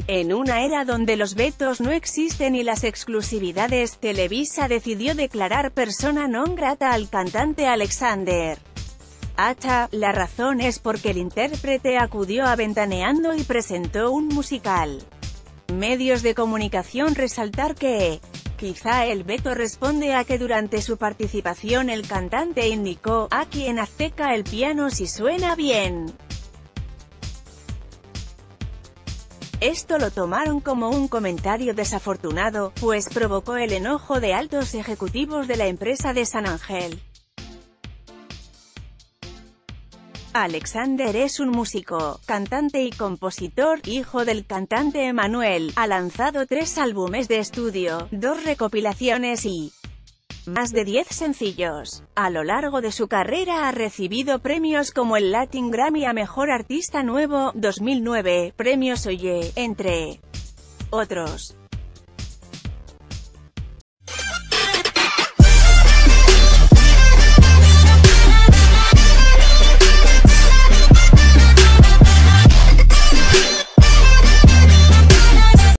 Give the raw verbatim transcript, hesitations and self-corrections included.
En una era donde los vetos no existen y las exclusividades, Televisa decidió declarar persona non grata al cantante Alexander Acha. La razón es porque el intérprete acudió a Ventaneando y presentó un musical. Medios de comunicación resaltar que, quizá el veto responde a que durante su participación el cantante indicó, aquí en Azteca el piano sí suena bien. Esto lo tomaron como un comentario desafortunado, pues provocó el enojo de altos ejecutivos de la empresa de San Ángel. Alexander es un músico, cantante y compositor, hijo del cantante Emanuel. Ha lanzado tres álbumes de estudio, dos recopilaciones y más de diez sencillos. A lo largo de su carrera ha recibido premios como el Latin Grammy a Mejor Artista Nuevo, dos mil nueve, Premios Oye, entre otros.